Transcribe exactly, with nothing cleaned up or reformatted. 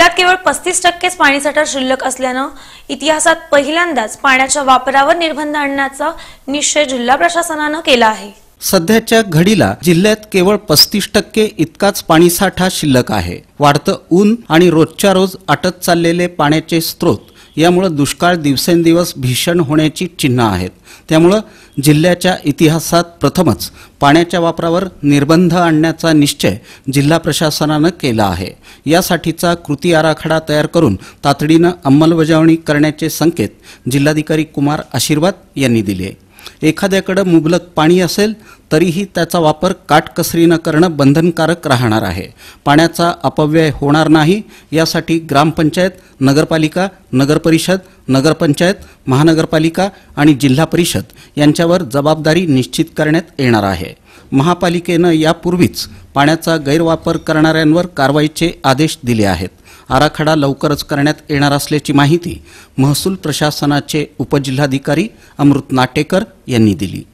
जिल्ह्यात केवळ पस्तीस टक्केच पाणीसाठा शिल्लक असल्यानं इतिहासात पहिल्यांदाच पाण्याच्या वापरावर निर्बंध आणण्याचा निश्चय जिल्हा प्रशासनानं केला आहे। सध्याच्या घडीला जिल्ह्यात केवळ पस्तीस टक्के इतकाच पाणीसाठा शिल्लक आहे। वाढतं ऊन आणि रोजच्या रोज आटत चाललेले पाण्याचे स्रोत यामुळे दुष्काळ दिवसेंदिवस भीषण होण्याची चिन्ह आहेत। त्यामुळे जिल्ह्याच्या इतिहासात प्रथमच पाण्याच्या वापरावर निर्बंध आणण्याचा निश्चय जिल्हा प्रशासनानं केला आहे। यासाठीचा कृती आराखडा तयार करून तातडीनं अंमलबजावणी करण्याचे संकेत जिल्हाधिकारी कुमार आशीर्वाद यांनी दिले। एखाद्याकडे मुबलक पाणी असेल तरीही त्याचा वापर काटकसरीनं करणं बंधनकारक राहणार आहे। पाण्याचा अपव्यय होणार नाही यासाठी ग्रामपंचायत, नगरपालिका, नगरपरिषद, नगरपंचायत, महानगरपालिका आणि जिल्हा परिषद यांच्यावर जबाबदारी निश्चित करण्यात येणार आहे। महापालिकेनं यापूर्वीच पाण्याचा गैरवापर करणाऱ्यांवर कारवाईचे आदेश दिले आहेत। आराखडा लवकरच करण्यात येणार असल्याची माहिती महसूल प्रशासनाचे उपजिल्हाधिकारी अमृत नाटेकर यांनी दिली।